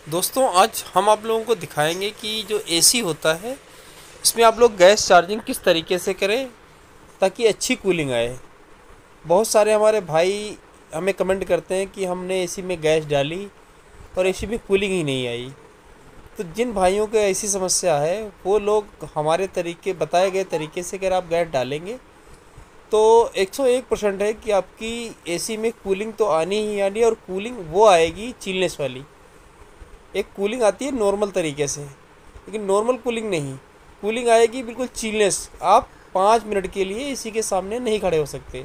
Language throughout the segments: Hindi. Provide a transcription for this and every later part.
दोस्तों आज हम आप लोगों को दिखाएंगे कि जो एसी होता है इसमें आप लोग गैस चार्जिंग किस तरीके से करें ताकि अच्छी कूलिंग आए। बहुत सारे हमारे भाई हमें कमेंट करते हैं कि हमने एसी में गैस डाली और एसी में कूलिंग ही नहीं आई। तो जिन भाइयों को ऐसी समस्या है वो लोग हमारे तरीके बताए गए तरीके से अगर आप गैस डालेंगे तो 101% है कि आपकी एसी में कूलिंग तो आनी ही आनी, और कूलिंग वो आएगी चिलनेस वाली। एक कूलिंग आती है नॉर्मल तरीके से, लेकिन नॉर्मल कूलिंग नहीं, कूलिंग आएगी बिल्कुल चिलनेस। आप 5 मिनट के लिए इसी के सामने नहीं खड़े हो सकते।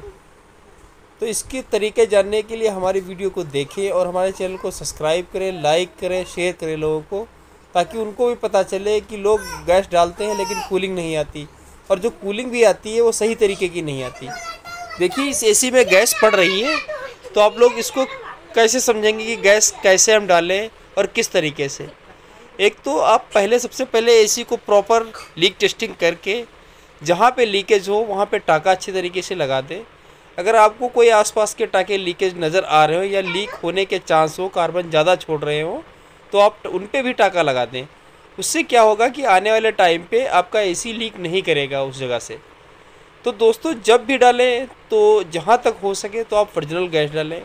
तो इसके तरीके जानने के लिए हमारी वीडियो को देखें और हमारे चैनल को सब्सक्राइब करें, लाइक करें, शेयर करें लोगों को, ताकि उनको भी पता चले कि लोग गैस डालते हैं लेकिन कूलिंग नहीं आती, और जो कूलिंग भी आती है वो सही तरीके की नहीं आती। देखिए इस एसी में गैस पड़ रही है, तो आप लोग इसको कैसे समझेंगे कि गैस कैसे हम डालें और किस तरीके से। एक तो आप सबसे पहले एसी को प्रॉपर लीक टेस्टिंग करके जहाँ पे लीकेज हो वहाँ पे टाँका अच्छे तरीके से लगा दें। अगर आपको कोई आसपास के टाँके लीकेज नज़र आ रहे हो या लीक होने के चांस हो, कार्बन ज़्यादा छोड़ रहे हो, तो आप उन पे भी टाँका लगा दें। उससे क्या होगा कि आने वाले टाइम पे आपका एसी लीक नहीं करेगा उस जगह से। तो दोस्तों जब भी डालें तो जहाँ तक हो सके तो आप ओरिजिनल गैस डालें,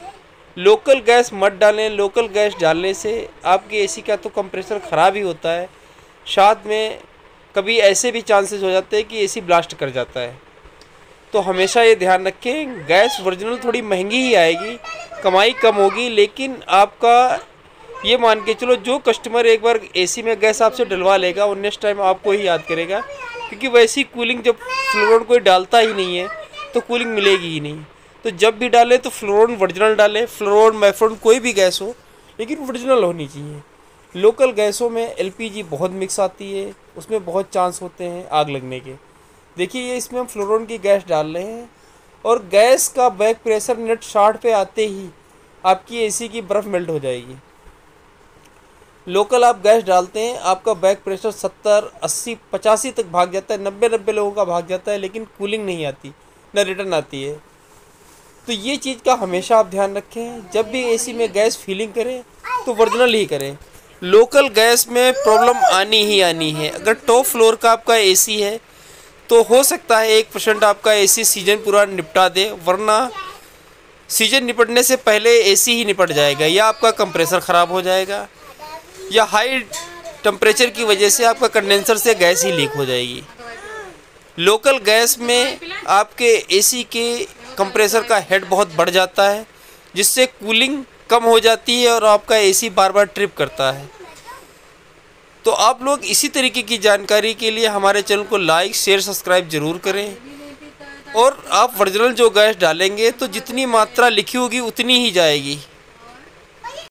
लोकल गैस मत डालें। लोकल गैस डालने से आपके एसी का तो कंप्रेसर ख़राब ही होता है, साथ में कभी ऐसे भी चांसेस हो जाते हैं कि एसी ब्लास्ट कर जाता है। तो हमेशा ये ध्यान रखें, गैस ओरिजिनल थोड़ी महंगी ही आएगी, कमाई कम होगी, लेकिन आपका ये मान के चलो जो कस्टमर एक बार एसी में गैस आपसे डलवा लेगा वो नेक्स्ट टाइम आपको ही याद करेगा, क्योंकि वैसी कूलिंग जब फ्लोरोन कोई डालता ही नहीं है तो कूलिंग मिलेगी ही नहीं। तो जब भी डालें तो फ्लोरोन ओरिजिनल डालें, फ्लोरोन मैफ्रोन कोई भी गैस हो लेकिन ओरिजिनल होनी चाहिए। लोकल गैसों में एलपीजी बहुत मिक्स आती है, उसमें बहुत चांस होते हैं आग लगने के। देखिए ये इसमें हम फ्लोरोन की गैस डाल रहे हैं और गैस का बैक प्रेशर मिनट 60 पे आते ही आपकी एसी की बर्फ़ मेल्ट हो जाएगी। लोकल आप गैस डालते हैं आपका बैक प्रेशर 70, 80, 85 तक भाग जाता है, 90 लोगों का भाग जाता है, लेकिन कूलिंग नहीं आती, ना रिटर्न आती है। तो ये चीज़ का हमेशा आप ध्यान रखें, जब भी एसी में गैस फिलिंग करें तो ओरिजिनल ही करें। लोकल गैस में प्रॉब्लम आनी ही आनी है। अगर टॉप फ्लोर का आपका एसी है तो हो सकता है 1% आपका एसी सीजन पूरा निपटा दे, वरना सीजन निपटने से पहले एसी ही निपट जाएगा, या आपका कंप्रेसर ख़राब हो जाएगा, या हाई टेम्परेचर की वजह से आपका कंडेंसर से गैस ही लीक हो जाएगी। लोकल गैस में आपके एसी के कंप्रेसर का हेड बहुत बढ़ जाता है, जिससे कूलिंग कम हो जाती है और आपका एसी बार बार ट्रिप करता है। तो आप लोग इसी तरीके की जानकारी के लिए हमारे चैनल को लाइक, शेयर, सब्सक्राइब ज़रूर करें। और आप ओरिजिनल जो गैस डालेंगे तो जितनी मात्रा लिखी होगी उतनी ही जाएगी।